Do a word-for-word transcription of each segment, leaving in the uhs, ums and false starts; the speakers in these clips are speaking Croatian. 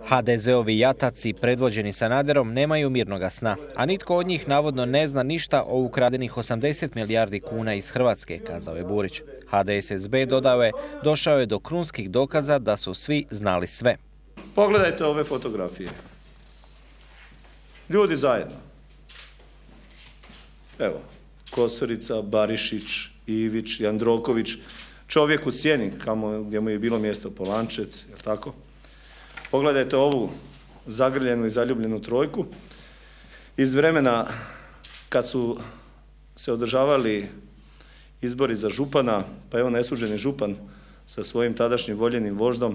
ha de zeovi jataci predvođeni Sanaderom nemaju mirnoga sna, a nitko od njih navodno ne zna ništa o ukradenih osamdeset milijardi kuna iz Hrvatske, kazao je Burić. ha de es es be, dodao je, došao je do krunskih dokaza da su svi znali sve. Pogledajte ove fotografije. Ljudi zajedno. Evo, Kosorica, Barišić, Ivić, Jandroković, čovjek u sjeni, kamo, gdje mu je bilo mjesto Polančec, je li tako? Pogledajte ovu zagrljenu i zaljubljenu trojku iz vremena kad su se održavali izbori za župana, pa evo nesuđeni župan sa svojim tadašnjim voljenim voždom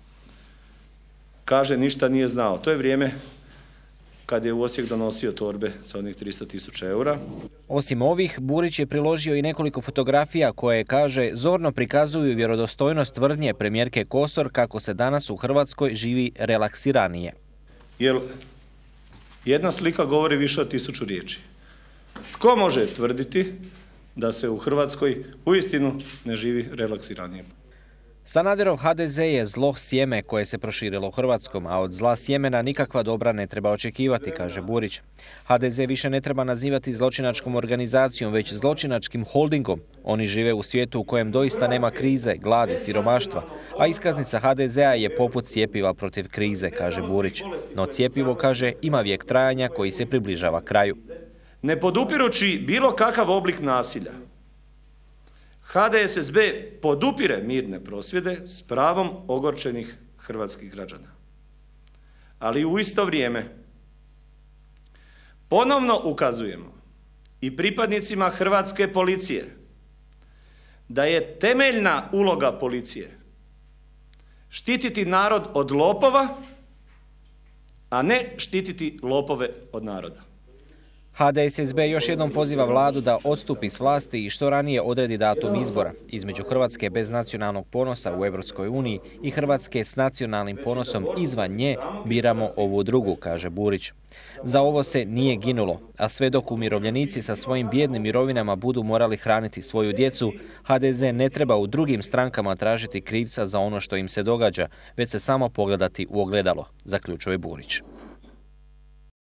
kaže ništa nije znao. To je vrijeme kad je u Osijek donosio torbe sa onih tristo tisuća eura. Osim ovih, Burić je priložio i nekoliko fotografija koje, kaže, zorno prikazuju vjerodostojnost tvrdnje premijerke Kosor kako se danas u Hrvatskoj živi relaksiranije. Jer jedna slika govori više od tisuću riječi. Tko može tvrditi da se u Hrvatskoj uistinu ne živi relaksiranije? Sanaderov ha de ze je zlo sjeme koje se proširilo u Hrvatskom, a od zla sjemena nikakva dobra ne treba očekivati, kaže Burić. ha de ze više ne treba nazivati zločinačkom organizacijom, već zločinačkim holdingom. Oni žive u svijetu u kojem doista nema krize, gladi, siromaštva, a iskaznica ha de zea je poput cjepiva protiv krize, kaže Burić. No cjepivo, kaže, ima vijek trajanja koji se približava kraju. Ne podupirući bilo kakav oblik nasilja, ha de es es be podupire mirne prosvjede s pravom ogorčenih hrvatskih građana. Ali u isto vrijeme ponovno ukazujemo i pripadnicima hrvatske policije da je temeljna uloga policije štititi narod od lopova, a ne štititi lopove od naroda. ha de es es be još jednom poziva vladu da odstupi s vlasti i što ranije odredi datum izbora. Između Hrvatske bez nacionalnog ponosa u Europskoj uniji i Hrvatske s nacionalnim ponosom izvan nje biramo ovu drugu, kaže Burić. Za ovo se nije ginulo, a sve dok umirovljenici sa svojim bijednim mirovinama budu morali hraniti svoju djecu, ha de ze ne treba u drugim strankama tražiti krivca za ono što im se događa, već se samo pogledati u ogledalo, zaključuje Burić.